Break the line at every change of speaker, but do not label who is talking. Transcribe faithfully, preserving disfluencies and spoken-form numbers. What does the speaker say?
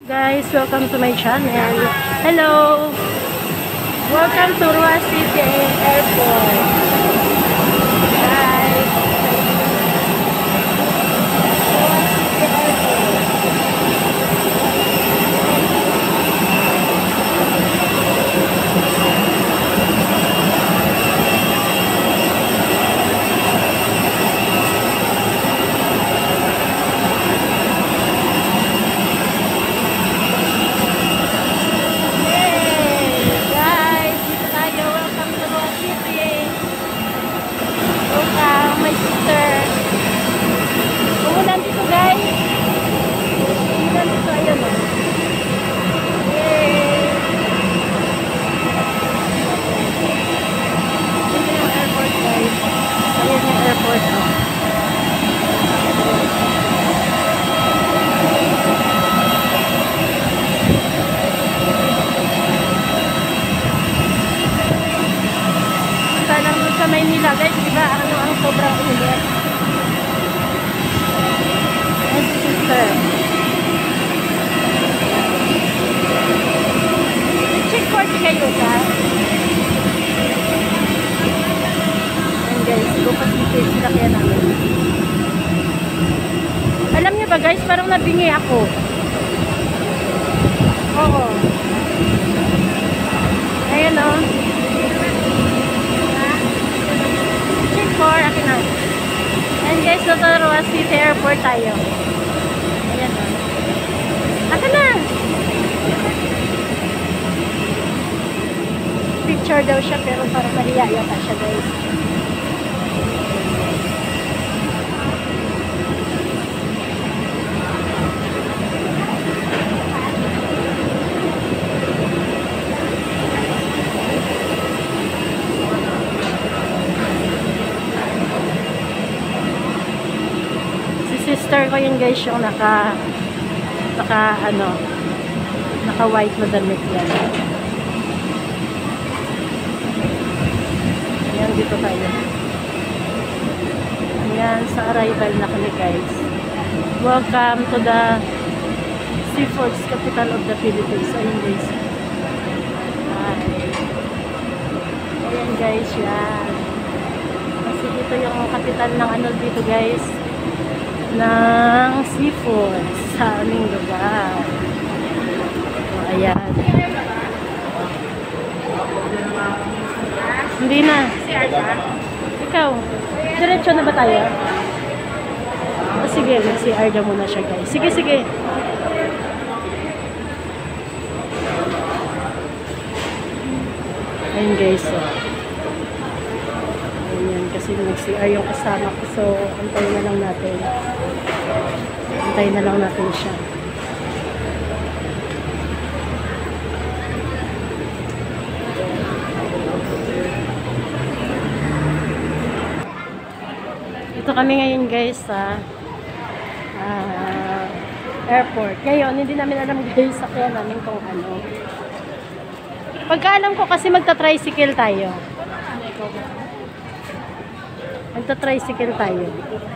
Guys, welcome to my channel. Hello! Welcome to Ruas City Airport. Guys, Ruas City Airport. Sa Maynila guys, diba? Ano ang sobrang ulit? Yes, sister. Check court kayo ka? Ayan guys, go pa sila kaya namin. Alam niyo ba guys, parang nabingi ako. Oo. Ayan o. Oh. Akin na. And guys, sa Ruas City Airport tayo. Ayan o. Akin na! Picture daw siya pero parang mahiya yata siya guys. Sister ko yun guys, yung naka naka ano naka white na damit yan. Ayan, dito tayo. Ayan, sa arrival na kami guys. Welcome to the Seafoods Capital of the Philippines. Ayan guys. Ayan guys, yan. Kasi dito yung kapital ng ano dito guys, ng seafood sa aming lugar. So, ayan. Hindi na. Ikaw, diretso na ba tayo? O, sige, mag-C R na muna siya guys. Sige, sige. Ayan guys. So. Ayan, kasi nag-C R yung kasama ko. So, antayin na lang natin. Antayin na lang natin siya. Ito kami ngayon guys sa uh, airport. Ngayon, hindi namin alam guys sa kaya namin kung ano. Pagkaalam ko kasi magta-tricycle tayo. Magta-tricycle tayo.